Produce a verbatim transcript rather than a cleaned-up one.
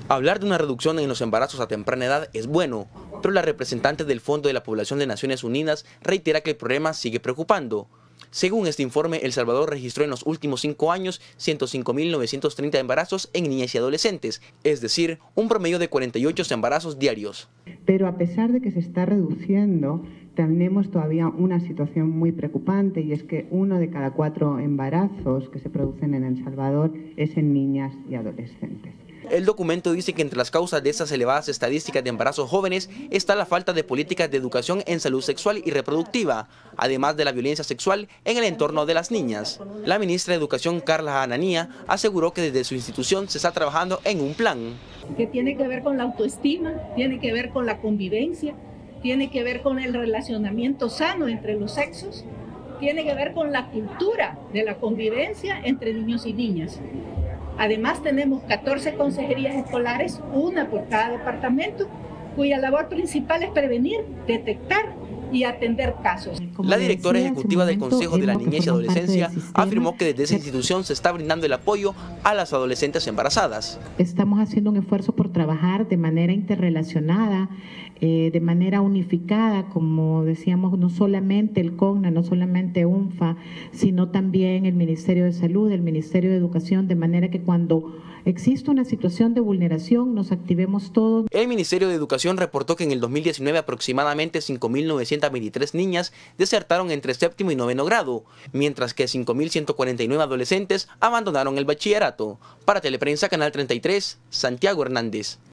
Hablar de una reducción en los embarazos a temprana edad es bueno, pero la representante del Fondo de la Población de Naciones Unidas reitera que el problema sigue preocupando. Según este informe, El Salvador registró en los últimos cinco años ciento cinco mil novecientos treinta embarazos en niñas y adolescentes, es decir, un promedio de cuarenta y ocho embarazos diarios. Pero a pesar de que se está reduciendo, tenemos todavía una situación muy preocupante, y es que uno de cada cuatro embarazos que se producen en El Salvador es en niñas y adolescentes. El documento dice que entre las causas de estas elevadas estadísticas de embarazos jóvenes está la falta de políticas de educación en salud sexual y reproductiva, además de la violencia sexual en el entorno de las niñas. La ministra de Educación, Carla Ananía, aseguró que desde su institución se está trabajando en un plan. Que tiene que ver con la autoestima, tiene que ver con la convivencia, tiene que ver con el relacionamiento sano entre los sexos, tiene que ver con la cultura de la convivencia entre niños y niñas. Además tenemos catorce consejerías escolares, una por cada departamento, cuya labor principal es prevenir, detectar y atender casos. La directora ejecutiva del Consejo de la Niñez y Adolescencia afirmó que desde esa institución se está brindando el apoyo a las adolescentes embarazadas. Estamos haciendo un esfuerzo por trabajar de manera interrelacionada, eh, de manera unificada, como decíamos, no solamente el CONNA, no solamente UNFA, sino también el Ministerio de Salud, el Ministerio de Educación, de manera que cuando existe una situación de vulneración nos activemos todos. El Ministerio de Educación reportó que en el dos mil diecinueve aproximadamente cinco mil novecientas veintitrés niñas desertaron entre séptimo y noveno grado, mientras que cinco mil ciento cuarenta y nueve adolescentes abandonaron el bachillerato. Para Teleprensa, Canal treinta y tres, Santiago Hernández.